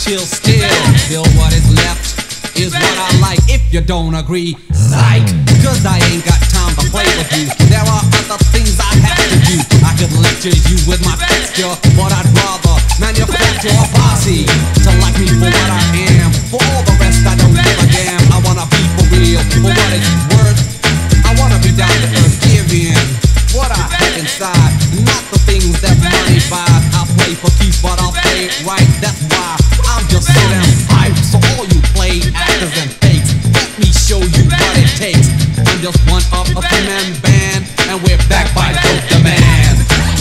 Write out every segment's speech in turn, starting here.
chill still. Still what is left is what I like. If you don't agree, psych, cause I ain't got time to play with you. There are other things I have to do. I could lecture you with my texture, but I'd rather manufacture a posse to like me for what I am. For all the rest I don't give a damn. I wanna be for real, for what it's worth. I wanna be down to earth, give in what I have inside, not the things that money buys. I'll play for keeps, but I'll play it right. That's why I'm just so damn hyped. So all you play actors and fakes, let me show you what it takes. I'm just one of a three-man band, and we're backed by Dope the Man.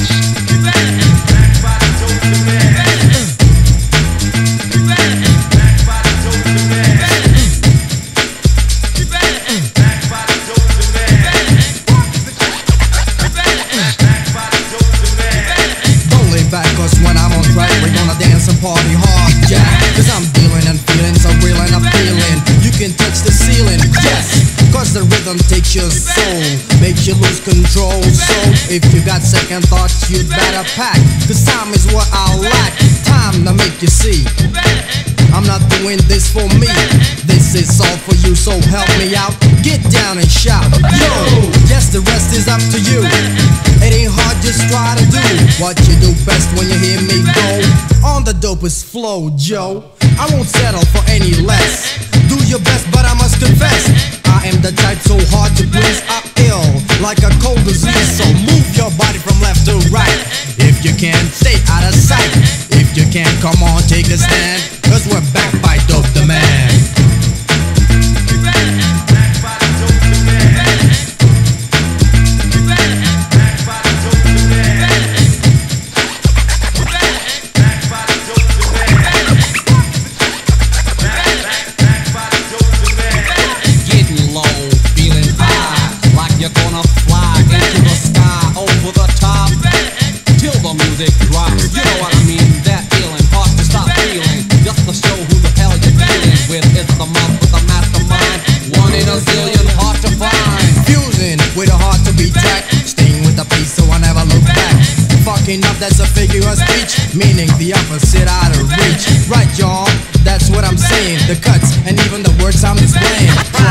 When I'm on track, we're gonna dance and party hard, yeah. Cause I'm dealing and feeling so real and appealing. You can touch the ceiling, yes. Cause the rhythm takes your soul, makes you lose control. So if you got second thoughts, you'd better pack. Cause time is what I lack, time to make you see. I'm not doing this for me, this is all for you, so help me out. Get down and shout, yo! Yes, the rest is up to you. It ain't hard, just try to do what you do best when you hear me go on the dopest flow, Joe. I won't settle for any less. Do your best, but I must confess, I am the type so hard to please. I'm ill, like a cold disease. So move your body from left to right. If you can't, stay out of sight. If you can't, come on, take a stand. Cause we're backed by Dope the Man. You know what I mean, that feeling, hard to stop feeling. Just to show who the hell you're dealing with. It's the month with the mastermind, one in a zillion, hard to find. Fusing with a heart to be tracked, staying with the peace so I never look back. Fucking up, that's a figure of speech, meaning the opposite out of reach. Right, y'all, that's what I'm saying. The cuts and even the words I'm displaying.